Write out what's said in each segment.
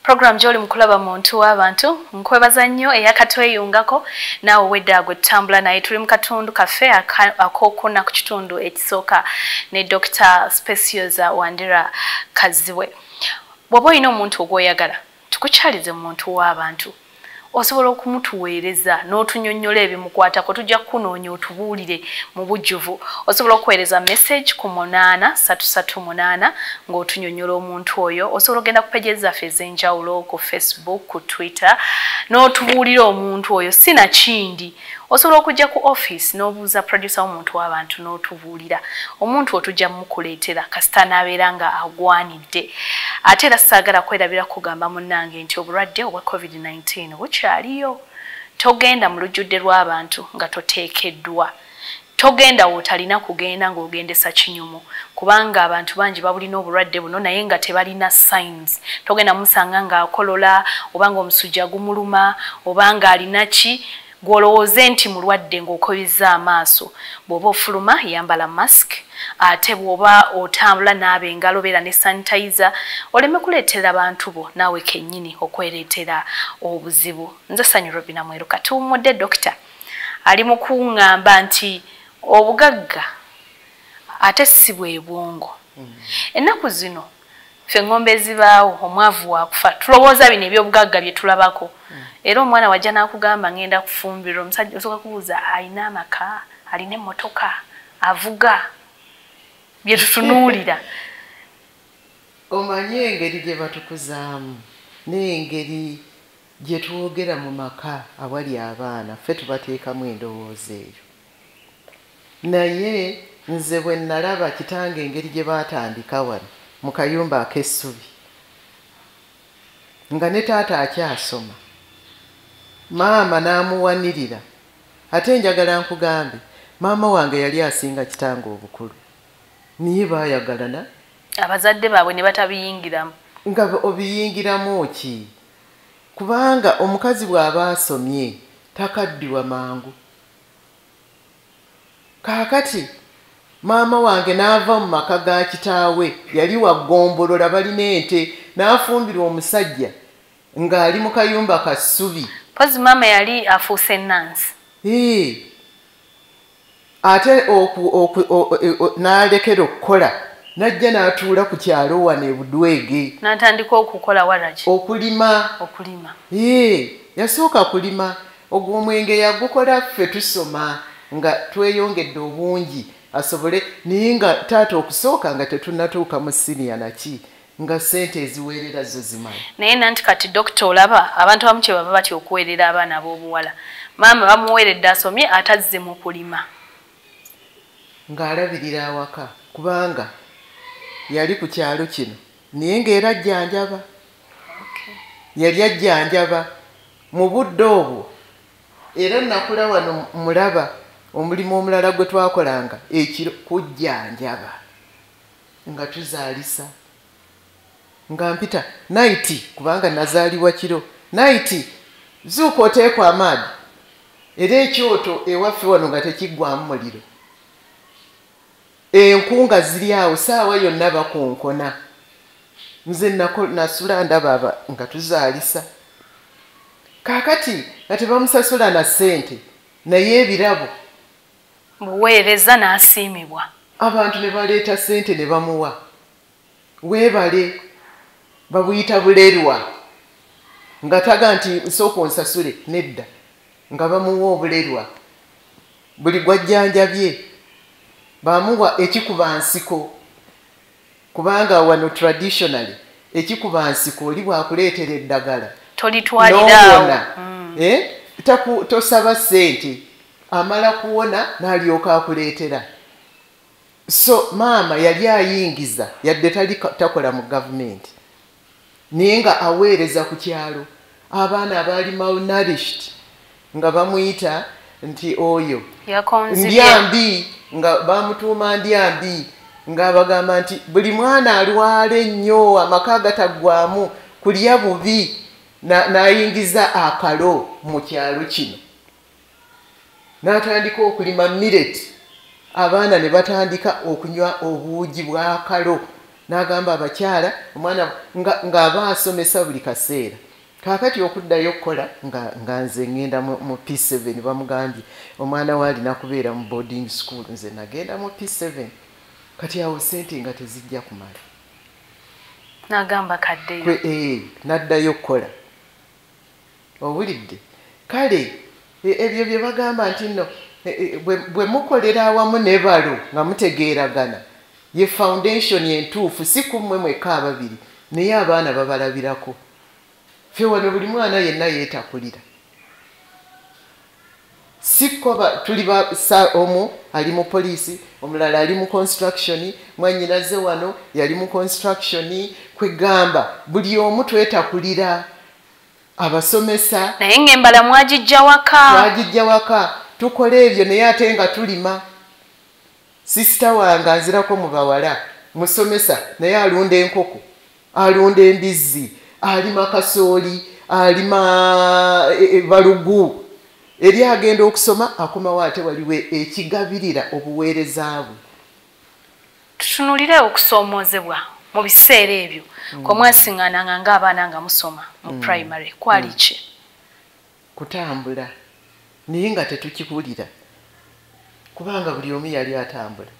Program joli mukulaba Omuntuwabantu nkwebaza nnyo eyakatweyungako naawe weddaagwe tutambula naye tuli mu katundu kaffe akokuna ku kitundu ekisooka ne Dr. Specioza Wandira Kazibwe. Bw'oba olina omuntu ogw'oyagala tukukyalize Omuntuwabantu osobola okumutuweereza n'otunyonnyola ebimukwatako tujja kunoonya otubuulire mu bujjuvu. Osobola okuweereza message ku 8338 ng'otunyonnyola omuntu oyo. Osobola ogenda ku pages zaffe ez'enjawulo ku Facebook, ku Twitter n'otubuulira omuntu oyo sinakindi. Osobola okujja ku office n'obuuza producer w'Omuntuwabantu n'otubuulira. Omuntu otujja mukuleetera kasita n'abeera nga agwanidde. Ate era saagala kwerabira kugamba munnange nti obulwadde obwa COVID-19 bukyaliyo. Togenda mu lujjudde lw'abantu nga toteekeddwa. Togenda wotalina kugenda ng'ogendesa kinyumu kubanga abantu bangi babulina obulwadde buno naye nga tebalina signs. Togenda musanga ng'akolola oba ng'omusujja gumuluma oba ng'alina ki gwolowooze nti mulwadde ng'okobizza amaaso. Bw'oba ofuluma yambala mask. Ate bw'oba otambula n'aba engalo beera ne sanitizer oleme kuleetera abantu bo naawe kennyini okwereetera obuzibu. Nze Ssanyu Robinah Mweruka tuwummudde dokita ali mu kuŋŋamba nti obugagga ate si bwe bwongo. Ennaku zino ffe ngombe ezibaawo omwavu waakufa tulowooza bino ebyobugagga bye tulabako. Era omwana wajja n'akugamba ngenda kufumbirwa omusajja osooka kubuuza alina amaka alina emmotoka avuga bye tutunuulira. Omanye engeri gye batukuzaamu n'engeri gye twogera mu maka awali abaana ffe tubateekamu endowooza eyo. Naye nze bwe nalaba kitange engeri gye baatandika wano mu kayumba ak'essubi nga ne taata akyasoma maama n'amuwanirira. Ate njagala nkugambe maama wange yali asinga kitange obukulu niye baayagalana abazadde baabwe ne batabiyingiramu. Nga obiyingiramu ki? Kubanga omukazi bw'aba asomye takaddiwa mangu. Kaakati maama wange n'ava mu maka ga kitaawe yali waggombolola balina ente n'afumbirwa omusajja ng'ali mu kayumba ka ssubi. Pozi maama yali afuuse nnansi. Ate n'alekera okukola n'ajja n'atuula ku kyalo wano e Budwege n'atandika okukola waraki okulima. Yasooka kulima. Ogwo omwenge yagukola ffe tusoma nga tweyongedde obungi asobole naye nga taata okusooka nga tetunnatuuka mu siniya naki nga ssente eziweerera zo zimanyi. Naye nanti kati dokita olaba abantu abamu kye bava batya okuweerera abaana ab'obuwala. Maama bamuweeredde asomye atazze mu kulima ng'alabirira awaka kubanga yali ku kyalo kino naye ng'era ajjanjaba. Yali ajjanjaba mu budde obwo. Era nakula wano mulaba omulimu omulala gwe twakolanga ekiro kujjanjaba nga tuzaalisa nga mpita naiti kubanga nazaaliwa kiro naiti zuuka oteekwa amaadi era ekyoto ewaffe wano nga tekiggwamu muliro. Enkunga ziri awo saawa yonna bakonkona. Nze nasula ndaba nga tuzaalisa. Kaakati nga tebamusasula na ssente naye ebirabo buweereza n'asiimibwa. Abantu ne baleeta ssente ne bamuwa. Weebale babuyita bulerwa nga taga nti nsooka onsasule nedda nga bamuwa obulerwa. Buli gwajjanjabye bamuwa ekikuba nsiko kubanga wano traditionally ekikuba nsiko oli bwakuleetera eddagala tolitwaliraawo. Tosaba ssente amala kuwona n'alyoka akuleetera. So maama yali ayingiza yadde takola mu gavumenti naye nga aweereza ku kyalo abaana abaali malnourished nga bamuyita nti oyo ndyambi nga bamutuuma ndyambi nga bagamba nti buli mwana alwala ennyo amaka gataggwamu kulya bubi n'ayingiza akalo mu kyalo kino n'atandika okulima millet. Abaana ne batandika okunywa obuugi bw'akalo n'agamba abakyala omwana ng'aba asomesa buli kaseera kaakati okuddayo okukola nga nze ngenda mu P7 bamugambye omwana we alina kubeera mu boarding school nze nagenda mu P7 kati awo sente nga tezijja kumala n'agamba kaddeyo n'addayo okukola owulidde kale ebyo bye bagamba nti nno bwe mukolera awamu ne balo nga mutegeeragana ye foundation entuufu si kummwe mwekka ababiri naye abaana babalabirako ffe wano buli mwana yenna yeetakulira sikko tuli omu ali mu poliisi omulala ali mu construction mwannyinaze wano yali mu construction kwegamba buli omu twetakulira abasomesa naye ng'embala mwagijja waka tukola ebyo naye ate nga tulima sisita wange anzirako mu bawala musomesa naye alunda enkoko alunda embizzi alima kasooli alima balugu eri agenda okusoma akomawo ate waliwo ekigabirira obuweereza bwe tutunulire okusoomoozebwa mu biseera ebyo kwe mwasiŋŋaananga ng'abaana nga musoma mu primary kwali ki kutambula naye nga tetukibulira kubanga buli omu yali atambula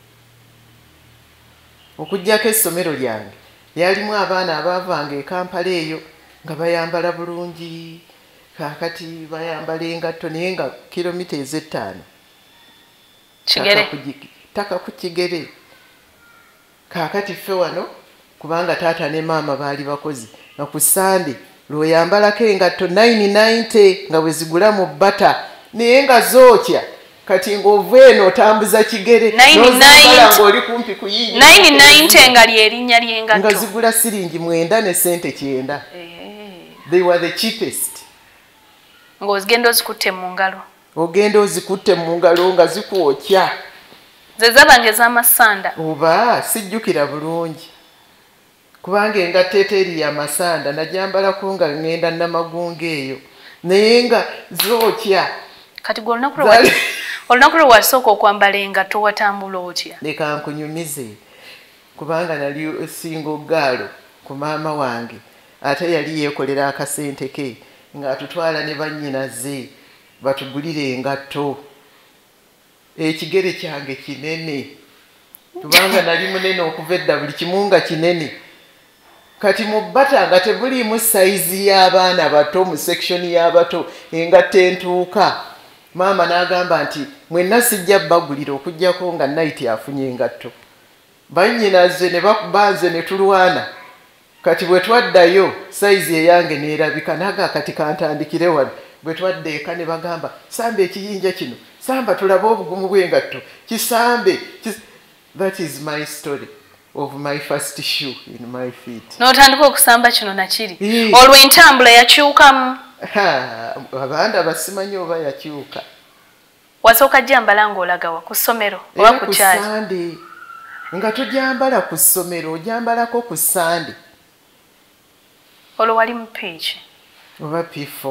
okuggyako essomero lyange yalimu abaana abaavanga e Kampala eyo nga bayambala bulungi kaakati bayambala engatto naye nga kilomita ez'ettaano taka ku kigere kaakati ffe wano kubanga taata ne maama baali bakozi nga ku Sande lw'oyambalako engatto 990 nga bwe zigula mu bbata naye nga zookya kati ng'ova eno otambuza kigere n'ozambala ng'oli kumpi kuyingira 990 nga lyerinnya ly'engatto nga zigula siringi 9 ne sente 9. They were the cheapest. Ng'ogenda ozikutte mu ngalo. Ogenda ozikutte mu ngalo nga zikwokya. Ze zabange z'amasanda. Oba sijjukira bulungi. Kubanga engatto eri y'amasanda najambalako nga ngenda Namagunga eyo. Naye nga zookya. Kati gwe olunaku lwe wasooka okwambala engatto watambula otya? Leka nkunyumize. Kubanga nali singo gaalo ku maama wange. Ate yali yeekolera akasente ke ng'atutwala ne bannyinaze batugulire engatto. Ekigere kyange kinene kubanga nali munene okuva edda buli kimu nga kinene. Kati mu bbata nga tebuliimu sayizi y'abaana bato mu section y'abato engatto entuuka. Maama n'agamba nti mwenna sijja bagulira okuggyako nga Naiti afunye engatto. Bannyinaze ne bakubanze ne tulwana. Kati bwe twaddayo sayizi eyange neerabika naga kati kantandikire wano bwe twadda eka ne bagamba samba ekiyinja kino samba tulabe obugumu bw'engatto kisambe that is my story of my first shoe in my feet. N'otandika okusamba kino nakiri olwo entambula yakyukamu. Abanda basimanyi oba yakyuka. Wasooka gyambala ng'olagawa ku ssomero oba ku kyali? Ku Sande nga tujambala ku ssomero ojambalako ku Sande. Olwo wali mu page oba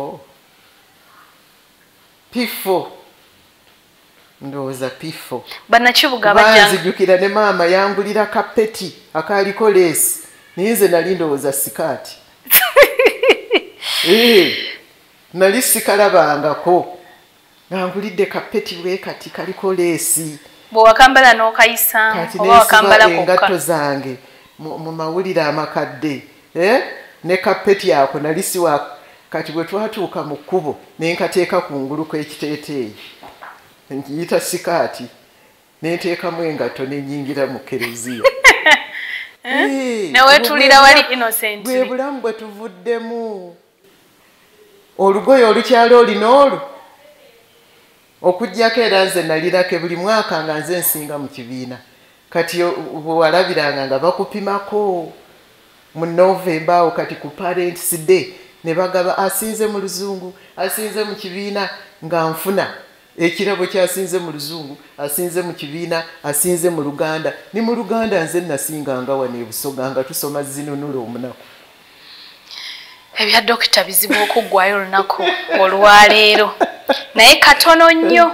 P4 ndowooza P4 bannakibuga banzijjukira ne maama yangulira kapeti akaaliko leesi naye nze nali ndowooza sikaati. Nali sikalabangako ngangulidde kapeti bwe kati kaliko leesi bwe wakambala n'okayisa oba wakambala kokka engatto zange mu mawulire amakadde ne kapeti ako nali siwa kati bwe twatuuka mu kkubo ne nkateeka ku ngulu kw'ekiteeteeyi nkiyita sikaati ne nteekamu engatto ne nnyingira mu kereziya. Neweetulira wali innocent. Bwe bulamu bwe tuvuddemu. Olugoye olukyalo olina olwo okuggyako era nze nalirake buli mwaka nga nze nsinga mu kibiina. Kati bwe walabiranga nga bakupimako mu November awo kati ku Parents Day ne bagaba asinze mu Luzungu asinze mu kibiina nga nfuna ekirabo kyasinze mu Luzungu asinze mu kibiina asinze mu Luganda ni mu Luganda nze nasinganga wano e Busoga nga tusoma zinunula omunaku. Ebya dokita bizibu okuggwayo olunaku olwaleero naye katono nnyo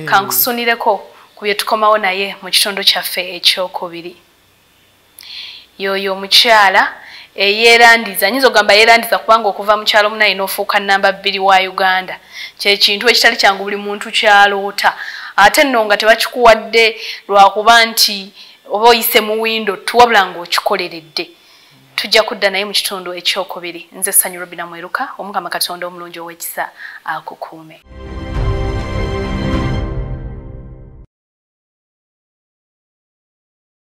kankusunireko ku bye tukomawo naye mu kitundu kyaffe ekyokubiri. yoyo omukyala eyeerandiza nyinza ogamba yeerandiza kubanga okuva mu kyalo munayi n'ofuuka namba 2 wa Uganda kyekintu ekitali kyangu buli muntu kyaloota ate nno nga tebakikuwadde lwakuba nti oba oyise mu windo tuwabula ng'okikoleredde. Tujja kudda naye mu kitundu ekyokubiri. Nze Ssanyu Robinah Mweruka, Omukama Katonda omulungi ow'ekisa akukuume.